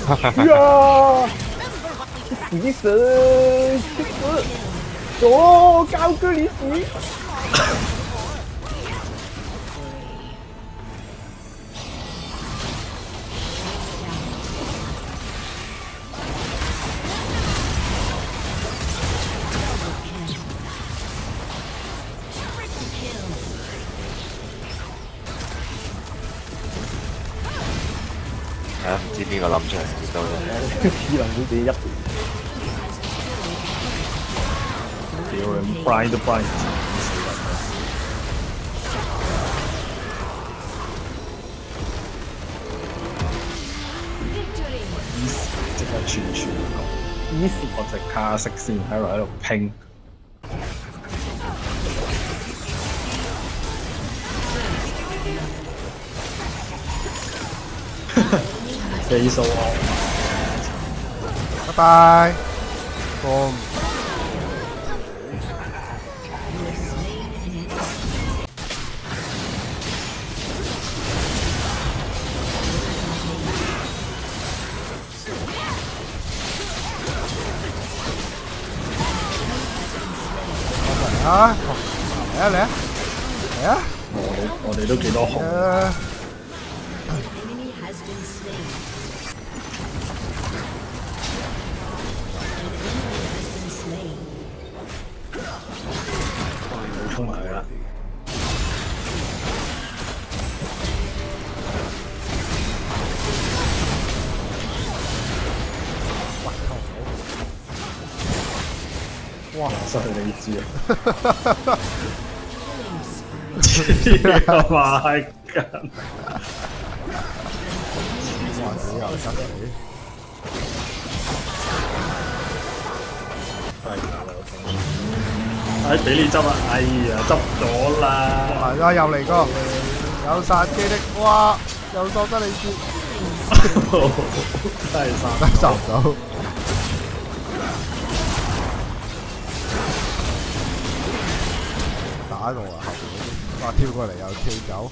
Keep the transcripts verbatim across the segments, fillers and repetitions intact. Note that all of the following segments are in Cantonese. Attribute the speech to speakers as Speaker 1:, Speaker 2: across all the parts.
Speaker 1: 呀！死死去死！哦，高哥你死！
Speaker 2: 係啊，唔知邊個諗出嚟幾多啫？
Speaker 1: 只能自己一條。
Speaker 3: 屌你 ，blind 都 blind 死人！即刻串串講，依時我隻卡式先喺度喺度拼。飛數啊！
Speaker 4: 拜拜。boom。嚟啊！嚟啊嚟啊嚟啊！
Speaker 3: 我哋我哋都幾多紅。衝埋去啦！哇！失去理智啊！黐孖筋！
Speaker 4: 哇！死又失死！
Speaker 3: 係哎，俾你執啊！哎呀，執咗啦！
Speaker 4: 係啊，又嚟個有殺機的，哇！又喪得你先，
Speaker 3: 真係殺
Speaker 4: 得殺唔到。打到啊！後邊嗰啲，哇！跳過嚟又跳走。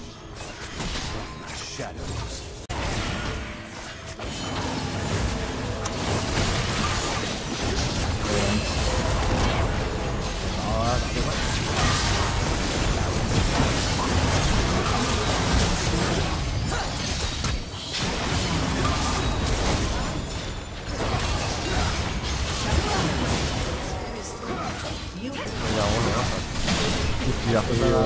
Speaker 4: 入去啦！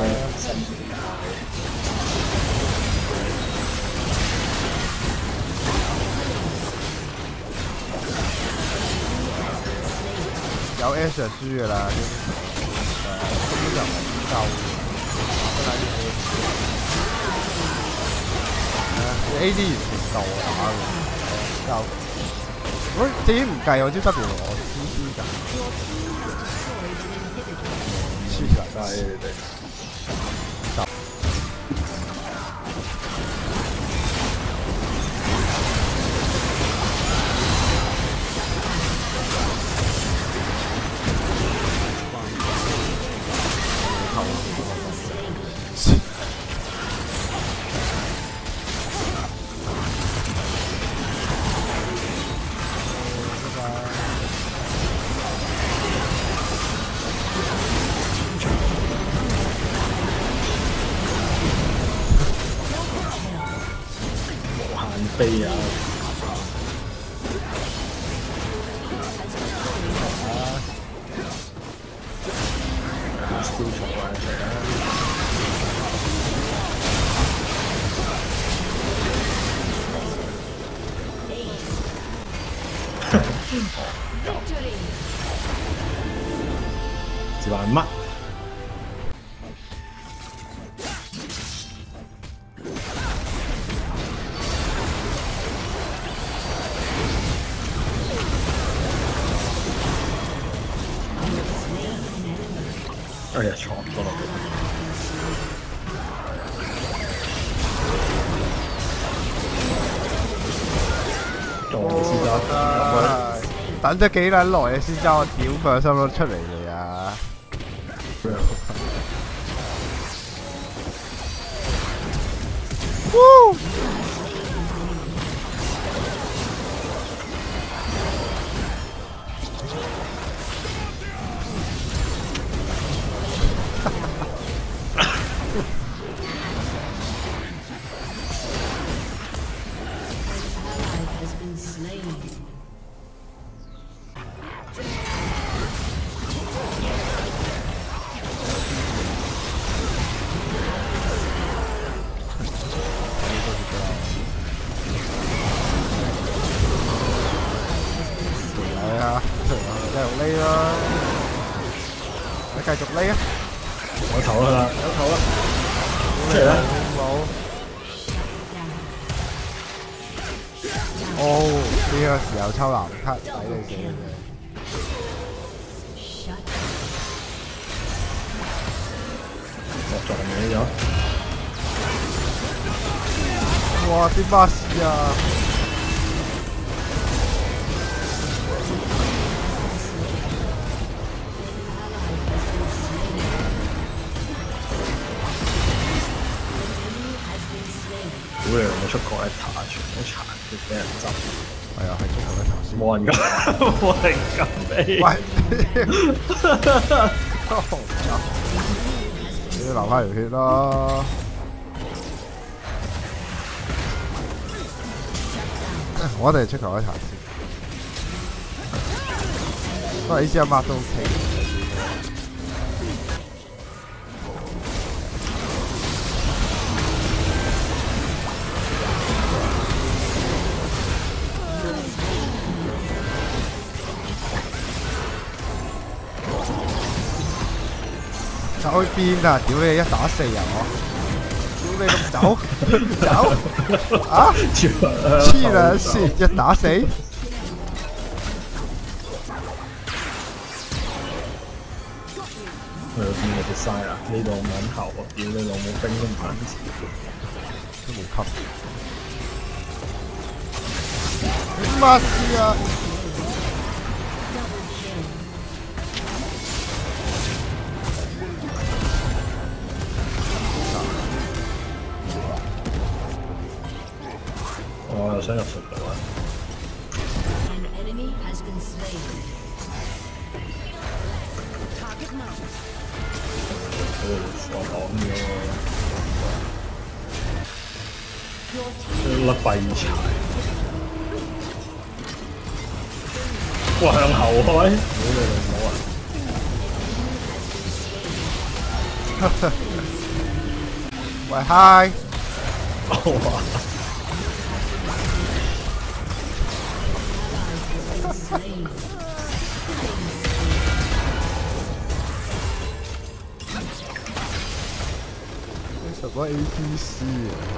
Speaker 4: 有 Ash 輸㗎啦，根本就唔係夠，真係啲 A D 完全夠我打嘅，夠。喂，點唔計我招 W 我 C C 㗎？黐線㗎你哋！飛啊！燒錯啊！自玩乜？哎呀，闖咗落去！仲先得， 等咗幾撚耐啊，先將我屌佢心都出嚟嘅呀！ 繼續匿啊！
Speaker 3: 我唞啦，有唞啦，出嚟啦！
Speaker 4: 冇。哦，呢個時候抽藍卡，抵你死嘅。
Speaker 3: 我撞嘢咗。
Speaker 4: 哇！啲巴士啊！
Speaker 3: 屌你！我出國一塔全部殘血俾人執。
Speaker 4: 係啊，係中國一塔先。
Speaker 3: 冇人敢，冇人敢俾。
Speaker 4: 喂！你要流翻條血啦！我哋出球一塔先。不過 A C 一 mark 都 OK。走去邊啊！屌你一打四啊我！屌你咁走走啊！黐兩線一打四。
Speaker 3: 去到邊啊？隻嘥啊！呢度揾頭啊！屌你老母兵都唔肯持，
Speaker 4: 都冇級。乜事啊？
Speaker 3: 我又想入隧道啊！我講咗，甩廢柴！哇，向後開！屌你老母啊！
Speaker 4: 喂嗨！
Speaker 3: 哇！
Speaker 4: 什麼 A P C 啊？